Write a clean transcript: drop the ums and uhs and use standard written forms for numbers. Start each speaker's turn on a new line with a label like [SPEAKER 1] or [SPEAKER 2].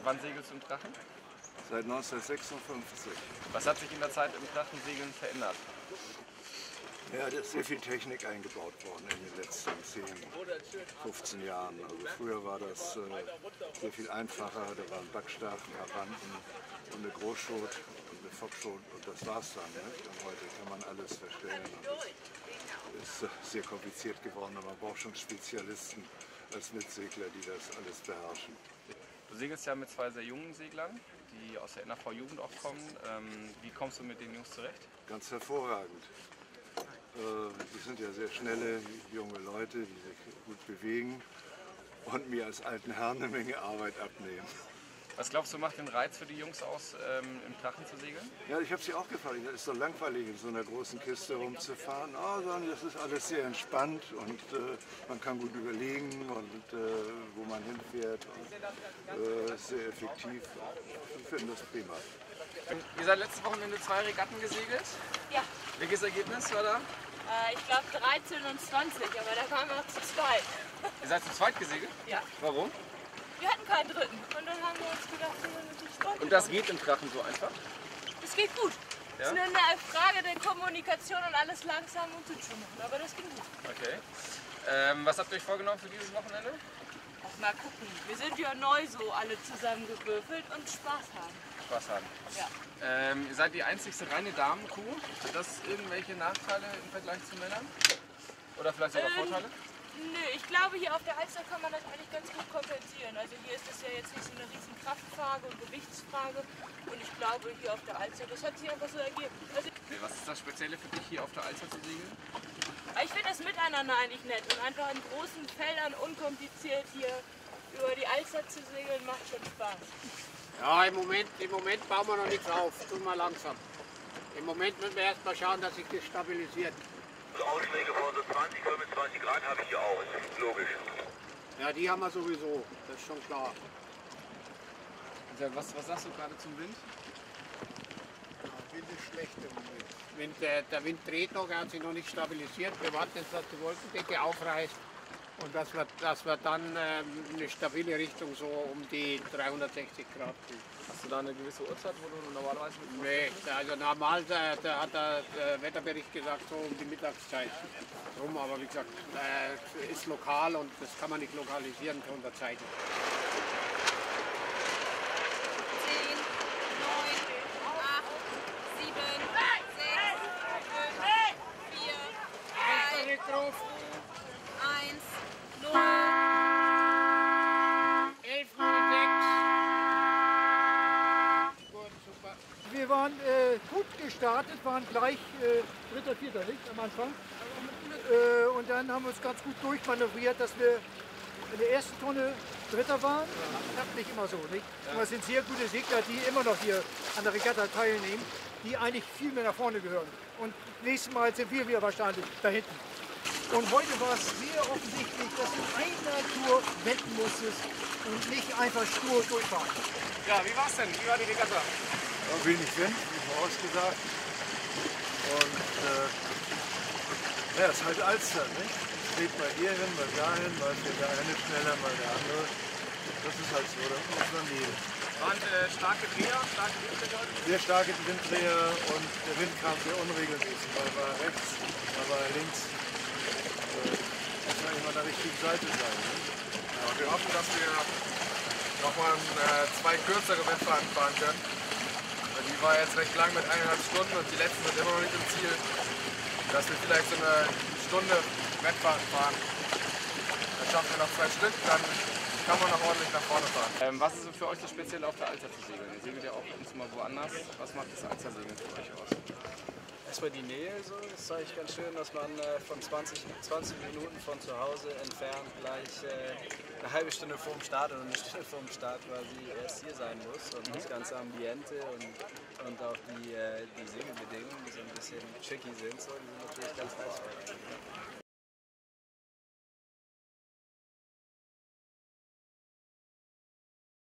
[SPEAKER 1] wann segelst du im Drachen?
[SPEAKER 2] Seit 1956.
[SPEAKER 1] Was hat sich in der Zeit im Drachensegeln verändert?
[SPEAKER 2] Ja, da ist sehr viel Technik eingebaut worden in den letzten 10, 15 Jahren. Also früher war das sehr viel einfacher. Da waren Backstart, Havanten und eine Großschot und eine Fockschot und das war's dann. Nicht? Und heute kann man alles verstellen. Und es ist sehr kompliziert geworden und man braucht schon Spezialisten als Mitsegler, die das alles beherrschen.
[SPEAKER 1] Du segelst ja mit zwei sehr jungen Seglern, die aus der NAV-Jugend auch kommen. Wie kommst du mit den Jungs zurecht?
[SPEAKER 2] Ganz hervorragend. Die sind ja sehr schnelle, junge Leute, die sich gut bewegen und mir als alten Herrn eine Menge Arbeit abnehmen.
[SPEAKER 1] Was glaubst du, macht den Reiz für die Jungs aus, im Drachen zu segeln?
[SPEAKER 2] Ja, ich habe sie auch gefragt. Es ist so langweilig, in so einer großen Kiste rumzufahren. Das ist alles sehr entspannt und man kann gut überlegen und wo man hinfährt. Und, sehr effektiv. Ich finde das prima.
[SPEAKER 1] Ihr seid letztes Wochenende 2 Regatten gesegelt.
[SPEAKER 3] Ja.
[SPEAKER 1] Welches Ergebnis war da?
[SPEAKER 3] Ich glaube 13 und 20, aber da waren wir noch zu zweit.
[SPEAKER 1] Ihr seid zu zweit gesegelt?
[SPEAKER 3] Ja.
[SPEAKER 1] Warum?
[SPEAKER 3] Wir hatten keinen dritten. Und dann haben wir uns gedacht, wir sind natürlich zweit.
[SPEAKER 1] Und das geht im Drachen so einfach?
[SPEAKER 3] Das geht gut.
[SPEAKER 1] Ja?
[SPEAKER 3] Es ist nur eine Frage der Kommunikation und alles langsam und zu machen. Aber das ging gut.
[SPEAKER 1] Okay. Was habt ihr euch vorgenommen für dieses Wochenende?
[SPEAKER 3] Auch mal gucken. Wir sind ja neu so alle zusammengewürfelt und Spaß haben.
[SPEAKER 1] Spaß haben.
[SPEAKER 3] Ja.
[SPEAKER 1] Ihr seid die einzigste reine Damenkuh. Hat das irgendwelche Nachteile im Vergleich zu Männern? Oder vielleicht sogar Vorteile?
[SPEAKER 3] Nö, ich glaube hier auf der Alster kann man das eigentlich ganz gut kompensieren. Also hier ist es ja jetzt nicht so eine riesen Kraftfrage und Gewichtsfrage. Und ich glaube hier auf der Alster, das hat sich einfach so ergeben. Also,
[SPEAKER 1] Okay, was ist das Spezielle für dich hier auf der Alster zu segeln?
[SPEAKER 3] ich finde das Miteinander eigentlich nett und einfach in großen Feldern unkompliziert hier über die Alster zu segeln macht schon Spaß.
[SPEAKER 4] Ja, im Moment bauen wir noch nichts auf, tun wir langsam. Im Moment müssen wir erst mal schauen, dass sich das stabilisiert.
[SPEAKER 5] Ausschläge von so 20, 25 Grad habe ich hier auch, ist logisch.
[SPEAKER 4] Ja, die haben wir sowieso, das ist schon klar.
[SPEAKER 1] Was sagst du gerade zum Wind?
[SPEAKER 4] Der Wind ist schlecht im Moment. Der Wind dreht noch, er hat sich noch nicht stabilisiert. Wir warten jetzt, dass die Wolkendecke aufreißt und dass wir dann eine stabile Richtung so um die 360 Grad kriegen.
[SPEAKER 1] Hast du da eine gewisse Uhrzeit, wo du normalerweise mit?
[SPEAKER 4] Nee, also normal da hat der Wetterbericht gesagt, so um die Mittagszeit rum, aber wie gesagt, ist lokal und das kann man nicht lokalisieren von der Zeit.
[SPEAKER 6] 10, 9, 8, 7, 6, 5, 4, 3, 1, 0.
[SPEAKER 4] 11:06. Gut, super.
[SPEAKER 7] Wir waren gut gestartet, waren gleich dritter, vierter Licht am Anfang. Und dann haben wir uns ganz gut durchmanövriert, dass wir in der ersten Tonne Dritter waren. Das klappt nicht immer so, nicht? Aber es sind sehr gute Segler, die immer noch hier an der Regatta teilnehmen, die eigentlich viel mehr nach vorne gehören. Und nächstes Mal sind wir wieder wahrscheinlich da hinten. Und heute war es sehr offensichtlich, dass du einer Tour wetten musstest und nicht einfach stur durchfahren.
[SPEAKER 1] Ja, wie war's denn? Wie war die Regatta?
[SPEAKER 2] Ja, wenig Wind, wie vorausgesagt. Und ja, es ist halt Alster, nicht? Es dreht mal hier hin, mal dahin, mal fährt der eine schneller, mal der andere. Das ist halt so, das muss man nehmen.
[SPEAKER 1] Waren starke Dreher, starke Windräder?
[SPEAKER 2] Sehr starke Winddreher und der Wind kam sehr unregelmäßig. Mal war er rechts, mal war er links. Muss man immer an der richtigen Seite sein. Ne?
[SPEAKER 8] Ja, wir hoffen, dass wir nochmal 2 kürzere Wettfahrten fahren können. Die war jetzt recht lang mit 1,5 Stunden und die letzten sind immer noch nicht im Ziel. Dass wir vielleicht so eine Stunde Wettfahrt fahren. Dann schaffen wir noch 2 Stück, dann kann man noch ordentlich nach vorne fahren.
[SPEAKER 1] Was ist so für euch das Spezielle auf der Alster zu segeln? Ihr segelt ja auch ab und zu mal woanders. Was macht das Alstersegeln für euch aus?
[SPEAKER 9] Erstmal die Nähe, so. Das ist eigentlich ganz schön, dass man von 20 Minuten von zu Hause entfernt gleich eine halbe Stunde vor dem Start oder eine Stunde vor dem Start quasi erst hier sein muss. Und das ganze Ambiente und auch die Segelbedingungen, die so ein bisschen tricky sind, so, die sind natürlich ganz nice.